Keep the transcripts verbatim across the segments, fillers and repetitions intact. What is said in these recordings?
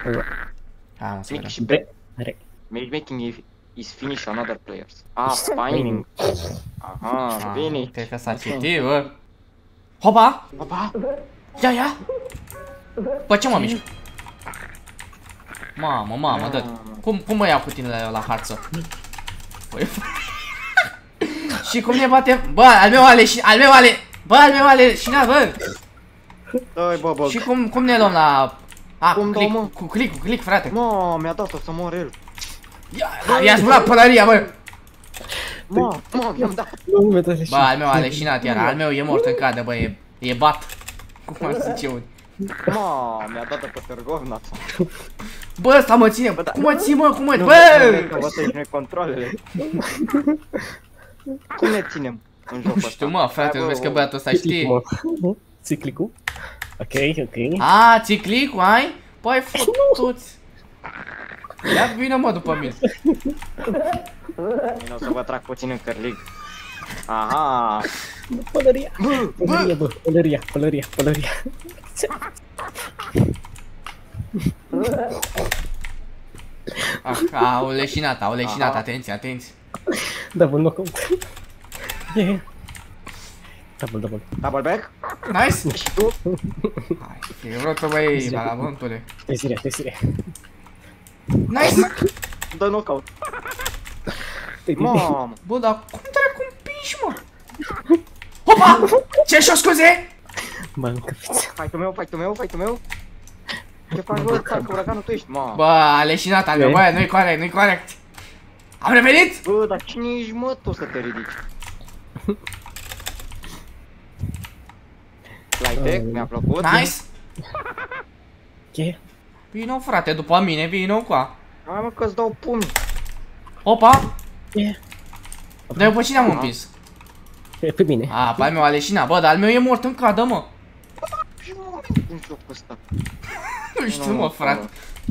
Hai, mă, să vedem. Și pe matchmaking is finish on other players. Ah, spawning. Aha, bine. Cred că s-a citit, bă. Hopa! Opa! Ia, ia! Bă, ce mă mișc? Mamă, mamă, dă Cum, cum mă iau cu tine la, la harță? Băi, și cum ne batem? Bă, al meu ale și al meu ale. Bă, al meu ale și na, bă. Dai, bă, bă. Și cum cum ne luăm la a, Cum cu dau, click, mă? cu click, cu click, frate. Mă, mi-a dat-o să mor el. Ia, i-a spălat pălăria, bă. Mă, mă, mi-am dat. Bă, al meu a leșinat iar, al meu e mort în cadă, bă, e, e bat. Cum ar zice eu? Mă, mi-a dat-o pe Târgovna. Bă, ăsta mă ține, cum mă ții, mă, cum mă, bă! Nu, că să-i noi controlele. Cum ne ținem în jocul ăsta? Nu știu, mă, frate, nu vezi că băiatul ăsta știe. Ții click-ul? Ok, ok. A, ții click-ul, ai? Băi, fotuți. Ia vină, mă, după mine. Vino să vă trag puțin în cărlig. Aha! Pălăria! Pălăria, bă, pălăria, pălăria, pălăria. Ah, au leșinat, au leșinat, atenție, atenție. Double knockout. Yeah. Double, double. Double back? Nice! Și tu? Hai, e rotă, băi, valabântule. Stai siria, stai siria. Nice! Dă knockout. Mamă! Mamă! Bă, dar cum dracu împingi, mă? Hopa! Ce și-o scuze? Bancă fiță. Fight-ul meu, fight-ul meu, fight-ul meu. Ce faci, bă, parcă uraganul tu ești, mamă. Bă, a leșinat al meu, bă, nu-i corect, nu-i corect. Am revenit? Bă, dar cine ești, mă, tu să te ridici? Light tech, mi-a plăcut. Nice! Ce? Vino, frate, după mine, vino cu a. Hai, mă, că-ți dau pumni. Opa! Ce? Dar eu pe cine am împins? E pe mine. A, pe al meu a leșinat, bă, dar al meu e mort în cadă, mă. Ce mă, în jocul ăsta? Nu știu, mă, frate.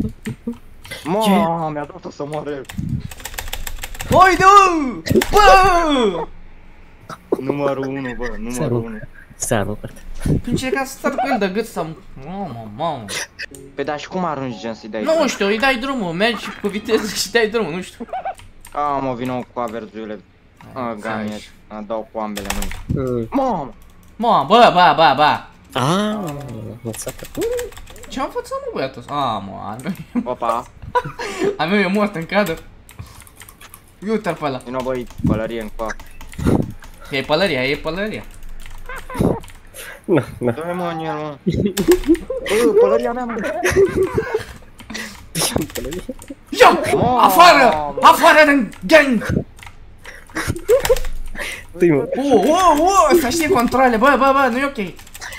Mă, mi-a dat-o să moară el. Oi, du! Bă! Numărul unu, bă, numărul unu. S-a rupt. Încerca să star cu el de gât să... Mamă, mamă. Păi, dar și cum arunci gen să-i dai? Nu știu, îi dai drumul, mergi cu viteză și dai drumul, nu știu. A, mă, vină cu averzurile. A, ganiet. A, dau cu ambele mâini. Mamă! Mă, bă, bă, bă, bă. Aaaa, nu s-a făcut. Ce-am făcut, mă, băiatul? A, mă, al meu e... Opa! Al meu e mort în cadă. Uite-l pe ăla. Vină, băi, pălărie în coac. E pălăria, e pălăria. Nu, nu. Dă-mi, mă, în el, mă. Bă, pălăria mea, mă. Ia! Afară! Afară din gang! Tăi, mă. Oh, oh, oh, să știe controle, bă, bă, bă, nu e ok.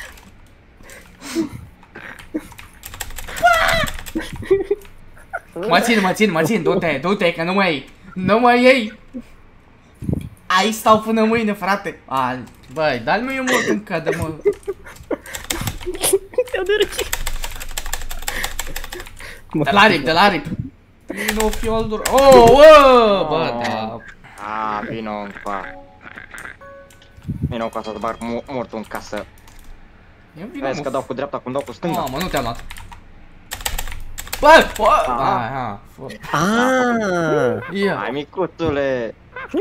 Mă țin, mă țin, mă țin, du-te, du-te, că nu mă iei. Nu mă iei. Aici stau până mâine, frate. Al, băi, dar nu e mult în cadă, mă. Te-au de răci. De la rip, de la rip. Nu fiu al dur. Oh, oh, bă, da. A, vină în coac. Vină cu asta, să bag mortul în casă. Vezi că dau cu dreapta, cum dau cu stânga. Mamă, nu te-am luat. Bă, bă, aha, Aaaa. ia. Hai, micuțule.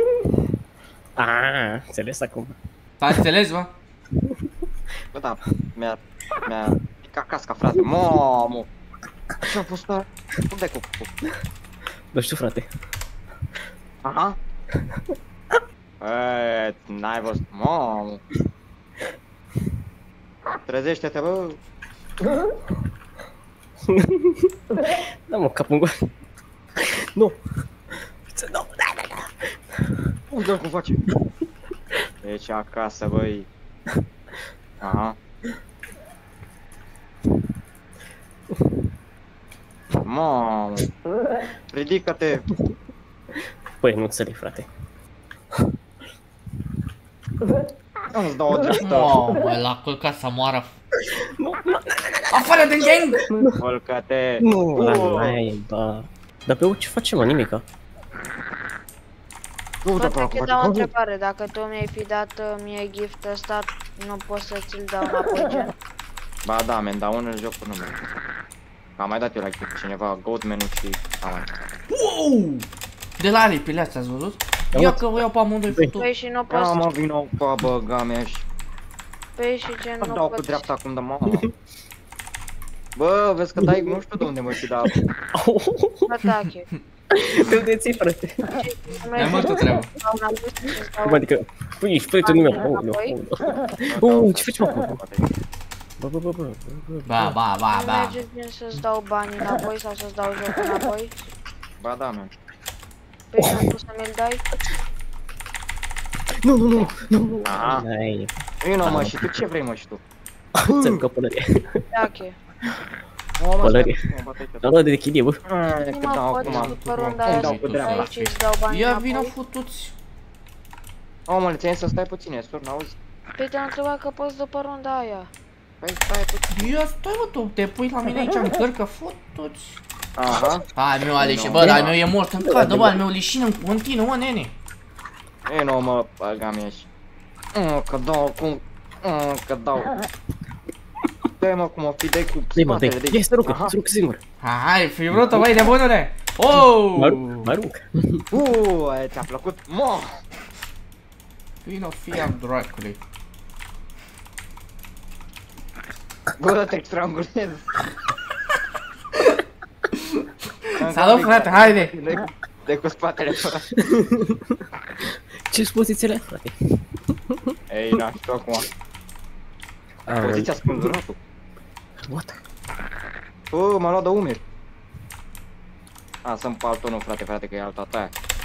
Aaaa, înțeles acum. T-ai înțeles, bă? Bă, da, mi-a, mi-a picat casca, frate. Mamă! Ce-a fost ăla? Cum dai cu cu? Nu știu, frate. Aha. Eee, n-ai văzut, mamă. Trezește-te, bă. Da, mă, capul în gol. Nu. Nu. Uite cum face. Deci acasă, băi. Aha. Mamă. Ridică-te. Păi, nu înțeleg, frate. Nu-ți dau o dreaptă. Mamă, l-a călcat să moară. Afară din gang! Fălcă-te. Nu, la aia, bă. Dar pe ce facem, mă, nimica? Poate că dau o întrebare, dacă tu mi-ai fi dat mie gift ăsta, nu pot să ți-l dau înapoi, gen? Ba da, men, dar unul jocul nu merge. Am mai dat eu la cineva Goldman-ul și am mai. Wow! De la aripile astea, ați văzut? Ia că vă iau pe amândoi futul. Păi și nu Ia poți... mă, vino cu a băga mea și... Păi și ce nu Dau cu poți... dreapta acum de mamă. Bă, vezi că dai, nu știu de unde mă și da. Atache. De unde ții, frate? Mai multă treabă. Cum adică? Păi, spui tu nimeni. Oh, nu. Oh, ce faci, mă? Bă, bă, bă, bă, bă. Ba, ba, ba, Nu ba. merge bine să-ți dau bani înapoi sau să-ți dau jocul înapoi? Ba da, man. Păi nu poți să mi-l dai? Nu, nu, nu, nu, nu. Aha. Ai, Vino mă, și tu ce vrei mă și tu? ți-am căpălărie. Tache. O, mă, Pălărie. stai, mă, bate aici. Dar nu de echilibru. Ai, Nu că mă dau poți acum. după runda Îmi aia dau să cu duci dreapta. aici și îți dau bani Ia vină înapoi? futuți. O, mă, ți-ai să stai puțin, e sur, n-auzi? Păi te-am întrebat că poți după runda aia. Păi stai puțin. Ia stai mă, tu te pui la mine aici în cărcă, futuți. Aha. Al meu Aleșe, bă, dar al meu e mort în cadă, bă, al meu lișin în continuu, mă, nene. E, nu, mă, băga mea și... Mm, că dau cum... Mm, că dau... Dă-i mă cum o fi, dai cu Dă-i, mă, spatele, dă-i. dai. Ia, să rucă, Aha. să rucă singur. Hai, fi vrut-o, băi, de bunule. Oh! Mă arunc, mă arunc. Uuu, aia ți-a plăcut? Mă! Vino, fii al dracului. Bă, te strangulez. Salut, frate, haide. Dă-i cu spatele fără. Ce-s pozițiile, frate? Ei, na, știu acum. Poziția spânzuratul. What? Bă, m-a luat de umeri. A, să-mi pe altonul, frate, frate, că e alta ta.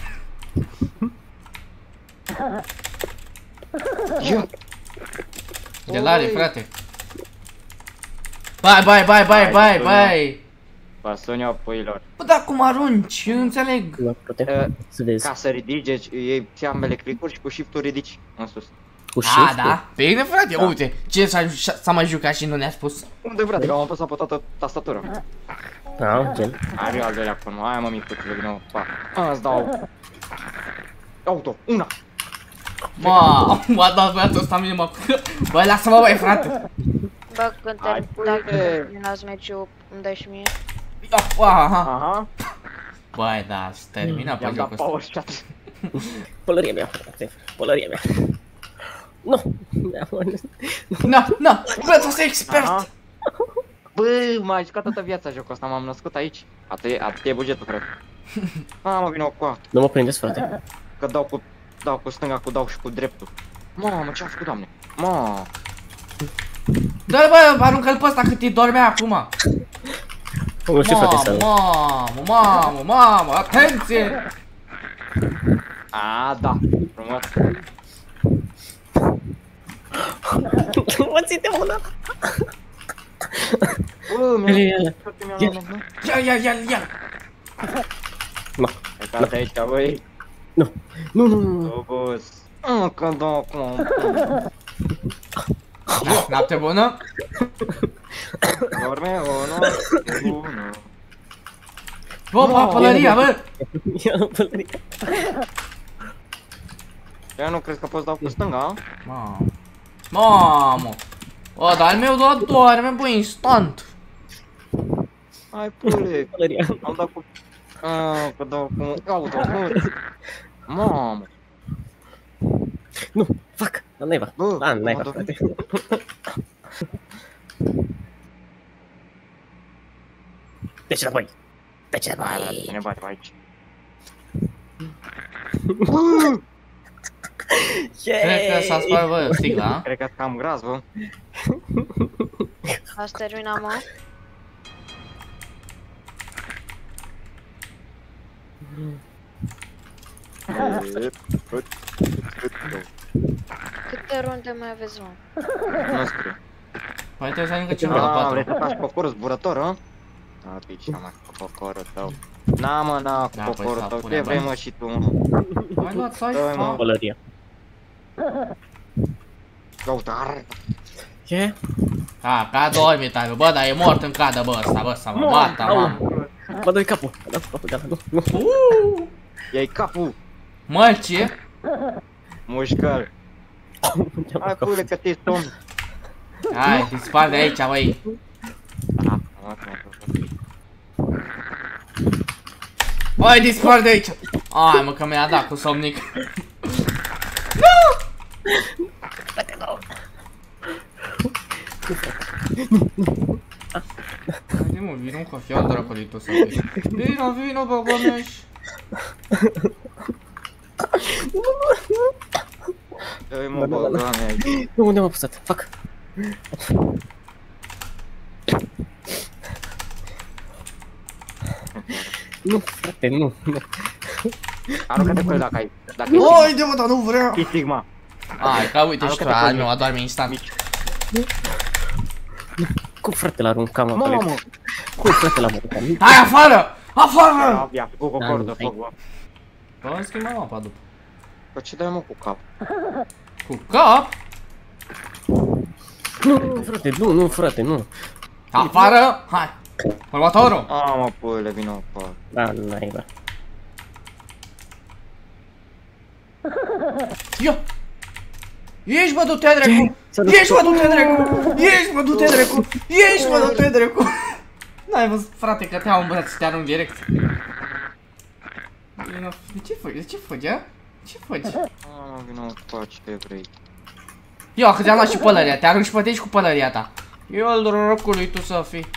Ia! De lare, frate. Bai, bai, bai, bai, bai, bai. Pasonia puilor. Bă, dar cum arunci? Eu nu înțeleg. La frate, să vezi. Ca să ridici, iei ți ambele click-uri și cu shift-ul ridici în sus. Cu A, shift-ul. da? Bine, frate, uite. Ce s-a s-a mai jucat și nu ne-a spus? Unde, frate, că am apăsat pe toată tastatura. Da, gen. Are al doilea acum, aia mă micuțule, vină, pa. Îți dau. Auto, una. Ma, m-a dat băiatul ăsta mine, mă. Băi, lasă-mă, băi, frate. Bă, când Hai, te pui, dacă bă. terminați meciul, îmi dai și mie. Aha. Aha. Băi, da, se termină pe I-am dat jocul ăsta. pauză. Pălăria mea, frate. Pălăria mea. Nu. Na, na, bă, tu ești expert. Aha. Bă, m-a jucat toată viața jocul ăsta, m-am născut aici. Atât e, atât e bugetul, frate. A, mă, vină cu a. Nu mă prindeți, frate. Că dau cu, dau cu stânga, cu dau și cu dreptul. Mamă, ce-am făcut, doamne? Mamă. Dă-l, bă, aruncă-l pe ăsta cât îi dormea acum. Nu știu, frate, să... Mamă, mamă, mamă, atenție! A, da, frumos. Mă ține mâna. Bă, Ia, mi-a ia, ia. mi-a luat, nu? Ia, ia, ia, ia! Nu. Uitați aici, băi. Nu. Nu, nu, nu. Obos. Încă dau acum. Noapte bună! Dorme o noapte bună. Bă, bă, pălăria, bă! Ia, pălăria. Eu nu crezi că poți dau cu stânga, a? Mamă! Mamă! Bă, dar al meu doar doarme, bă, instant! Hai, pule. Pălăria. Am dat cu... A, că dau cu... Auto, nu. Mamă. Nu, fac. Dar naiba. Bă, Da, naiba, mă, frate. Deci înapoi. Deci înapoi. Cine bate pe aici? Cred că s-a spart, bă, sticla, a? Cred că cam gras, bă. Ați terminat, mă? Câte runde mai aveți, mă? Nu scrie. Păi trebuie să ajungă cineva la Ah, patru. vrei să faci poporul zburător, a? A, pici, mă, cu poporul tău. Na, mă, na, cu Da, păi, poporul să tău. punem Ce vrei, bani. mă, și tu, mă? Mai luat, să ai Dă-i, mă. fac. Pălăria. Caută, arr. Ce? Ha, ca dormi, taiu, bă, dar e mort în cadă, bă, ăsta, bă, să mă bată, mamă. Mă dă capul. Mă dă capul, gata, nu, nu. Uh! Ia-i capul. Mă, ce? Mușcă-l. Hai, pule, că te somn. Hai, te spart de aici, băi. Da, mă, mă, mă. Hai, dispar de aici! Ai, mă, că mi-a dat cu somnic. Haide, mă, vino cu cafea, dracului tu să fii. Vino, vino, băbăneș. Dă-i mă, băgame aici. Nu, unde m-am apăsat? Fac. Nu, frate, nu, nu. Aruncă-te cu el dacă ai. Dacă e Haide, mă, dar nu vreau. Sigma. E Sigma. Ai, că uite și tu, al meu adorme instant. Cum frate l-aruncam Mă, acolo? mă. Cum frate l-aruncam? Hai, afară! Afară! Ia, cu cocordă, foc, bă. Bă, schimba mapa după. Bă, ce dai mă cu cap? Cu cap? Nu, nu, frate, nu, nu, frate, nu. Afară! Hai! Următorul! A, mă, puile, vină pe... Da, naiba. Ia! Ești, bă, du-te, dracu! Ești, bă, du-te, dracu! Ești, bă, du-te, dracu! Ești, bă, du-te, dracu! N-ai văzut, frate, că te iau în braț și te arunc direct. De ce faci? De ce faci, a? Ce faci? A, mă, vină pe ce vrei. Ia, că ți-am luat și pălăria, te arunc și pe tine și cu pălăria ta. Eu al drăcului tu să fii.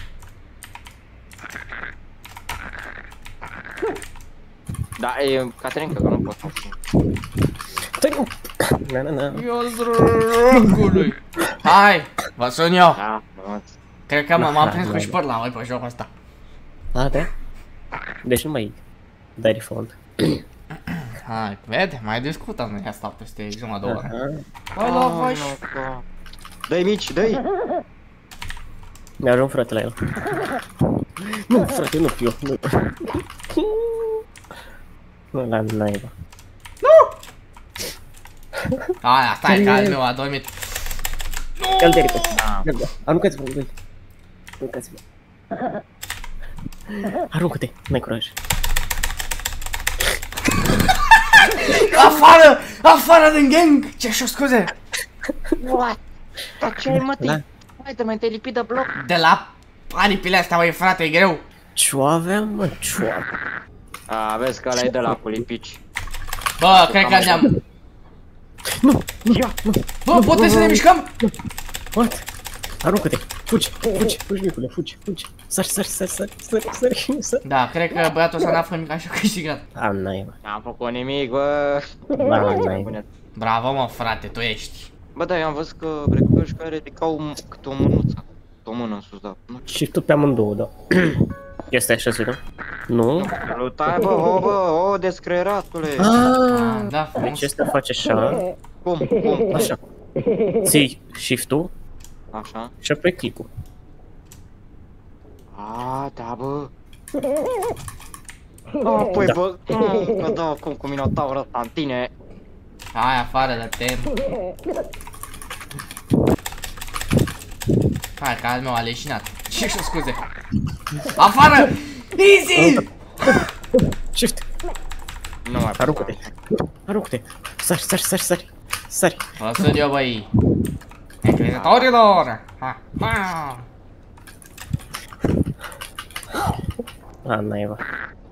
Da, e Caterinca, că nu pot să Stai, nu. Na, na, na. Eu al drăcului. Hai, vă sun eu. Da, mă. Cred că m-am aprins cu șpăr la voi pe jocul ăsta. A, da? Deci nu mai dai refund. Hai, vede, mai discutăm noi asta peste jumătate de oră. Aha. Hai, la voi. Dă-i mici, dă-i! Mi-ajung frate la el. Nu, frate, nu, eu, nu. Nu, la naiba. Aia, stai, că al meu a dormit. Ia-l de repede. Aruncați-vă, doi. Aruncați-vă. Aruncă-te, n-ai curaj. Afară! Afară din gang! Ce așa, scuze? What? Dar ce ai, mă, Da. Hai, te mai te-ai lipit de bloc? De la aripile astea, băi, frate, e greu. Ce-o aveam, mă, ce-o aveam? A, vezi că ăla e de la cu lipici. Bă, cred că ne-am... Nu, nu, nu. Bă, putem să ne mișcăm? What? Aruncă-te, fugi, fugi, fugi, micule, fugi, fugi. Sari, sari, sari, sari, sari, sari, sari. Da, cred că băiatul ăsta n-a făcut nimic așa câștigat. A, naiba. N-am făcut nimic, bă. Da, naiba. Bravo, mă, frate, tu ești. Bă, da, eu am văzut că brecoși care ridicau câte o mânuță. O mână în sus, da. Nu Și tu pe amândouă, da. Este așa, să vedem? Nu? Lutai, bă, o, bă, o, descreieratule. Ah, da, Deci frumos. ăsta face așa, Cum, cum? așa. Ții shift-ul Așa. și apoi click-ul. A, da, bă. Apoi, Da. bă, că da, cum cu minotaurul ăsta în tine. Hai, afară de tem. Hai, că al meu a leșinat. Ce așa, scuze? Afară! Easy! Shift! Nu mai Aruncă-te! Aruncă-te! Sari, sari, sari, sari! Sari! Vă sunt eu, băi. Încrezătorilor! Ha, ha! A, naiba.